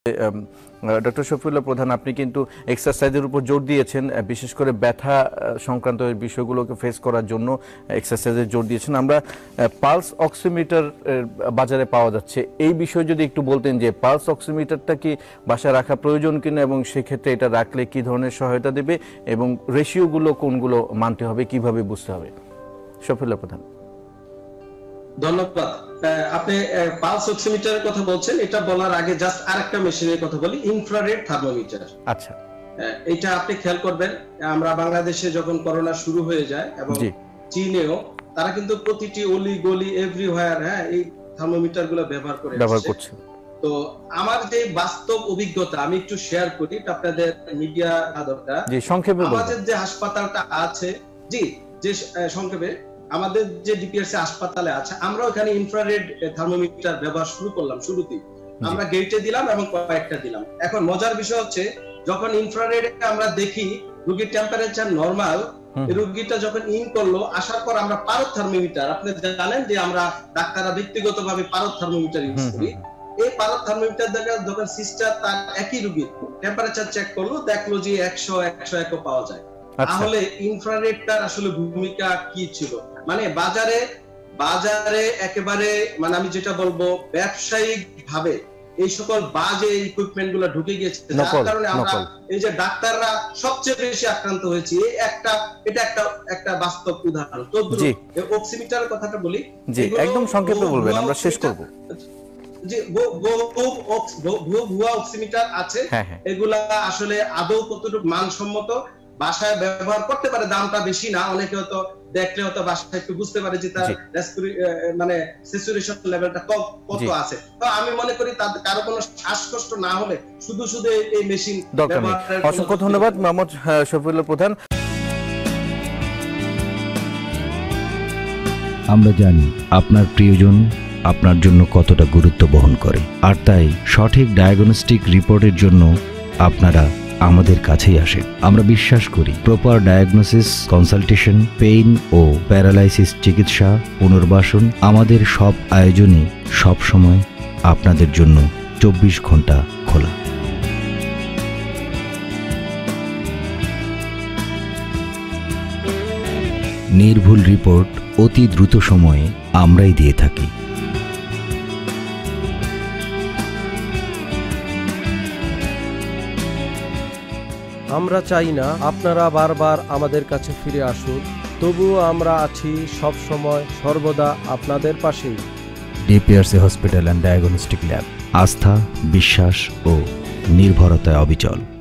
Doctor Shafiullah প্রধান, আপনি কিন্তু এক্সারসাইজের উপর জোর দিয়েছেন, বিশেষ করে ব্যথা সংক্রান্ত বিষয়গুলোকে ফেস করার জন্য এক্সারসাইজের জোর দিয়েছেন। আমরা পালস অক্সিমিটার বাজারে পাওয়া যাচ্ছে, এই বিষয়ে যদি একটু বলতেন যে পালস অক্সিমিটারটা কি বাসায় রাখা প্রয়োজন কিনা এবং সেক্ষেত্রে এটা রাখলে কি ধরনের সহায়তা দেবে এবং রেশিওগুলো কোনগুলো মানতে হবে, কিভাবে বুঝতে হবে? শফিউল্লাহ প্রধান। ধন্যবাদ। আপনি পালস অক্সিমিটারের কথা বলছেন, এটা বলার আগে জাস্ট আরেকটা মেশিনের কথা বলি, ইনফ্রারেড থার্মোমিটার। আচ্ছা, এটা আপনি খেয়াল করবেন, আমরা বাংলাদেশে যখন করোনা শুরু হয়ে যায় এবং চীনেও তারা কিন্তু প্রতিটি অলি গলি এভরিওয়্যার এই থার্মোমিটার গুলো ব্যবহার করছে। তো আমার যে বাস্তব অভিজ্ঞতা আমি একটু শেয়ার করি, আপনাদের মিডিয়া দরকার। আমাদের যে হাসপাতালটা আছে, যে সংক্ষেপে আমাদের যে ডিপিআরসি হাসপাতালে আছে, আমরা ওখানে ইনফ্রারেড থার্মোমিটার ব্যবহার শুরু করলাম। শুরুতেই আমরা গেটে দিলাম এবং কয়েকটা দিলাম। এখন মজার বিষয় হচ্ছে, যখন ইনফ্রারেড আমরা দেখি রোগীর টেম্পারেচার নরমাল, রোগীটা যখন ইন করলো, আসার পর আমরা পারদ থার্মোমিটার, আপনি জানেন যে আমরা ডাক্তাররা ব্যক্তিগতভাবে পারদ থার্মোমিটার ইউজ করি। এই পারদ থার্মোমিটার দেখা যখন সিস্টার তার একই রোগীর টেম্পারেচার চেক করলো, দেখলো যে 100-101 পাওয়া যায়। তাহলে ইনফ্রারেডটার আসলে ভূমিকা কি ছিল? মানে বাজারে একেবারে, মানে আমি যেটা বলবো, ব্যবসায়িক ভাবে এই সকল বাজে ইকুইপমেন্ট গুলো ঢুকে গিয়েছে, যার কারণে আমরা এই যে ডাক্তাররা সবচেয়ে বেশি আক্রান্ত হয়েছি। এটা একটা বাস্তব উদাহরণ। তো অক্সিমিটারের কথাটা বলি, একদম সংক্ষেপে বলবেন, আমরা শেষ করব। যে ভুয়া অক্সিমিটার আছে, এগুলা আসলে আদৌ কতটুকু মানসম্মত, বাসায় ব্যবহার করতে পারে, দামটা বেশি না, অনেকে হয়তো দেখলে হয়তো বাসায় একটু বুঝতে পারে যে তার মানে স্যাচুরেশন লেভেলটা কত আছে। তো আমি মনে করি তাদের কারো কোনো শ্বাসকষ্ট না হলে শুধু এই মেশিন দরকার নেই। অসংখ্য ধন্যবাদ মোহাম্মদ শফিউল্লাহ প্রধান। আমরা জানি আপনার প্রিয়জন আপনার জন্য কতটা গুরুত্ব বহন করে, আর তাই সঠিক ডায়াগনস্টিক রিপোর্টের জন্য আপনারা আমাদের কাছেই আসেন। আমরা বিশ্বাস করি প্রপার ডায়াগনোসিস, কনসালটেশন, পেইন ও প্যারালাইসিস চিকিৎসা, পুনর্বাসন, আমাদের সব আয়োজনই সব সময় আপনাদের জন্য 24 ঘন্টা খোলা। নির্ভুল রিপোর্ট অতি দ্রুত সময়ে আমরাই দিয়ে থাকি। আমরা চাই না আপনারা বারবার আমাদের কাছে ফিরে আসুন, তবুও আমরা আছি সব সময় সর্বদা আপনাদের পাশেই। DPRC hospital and diagnostic lab, আস্থা, বিশ্বাস ও নির্ভরতায় অবিচল।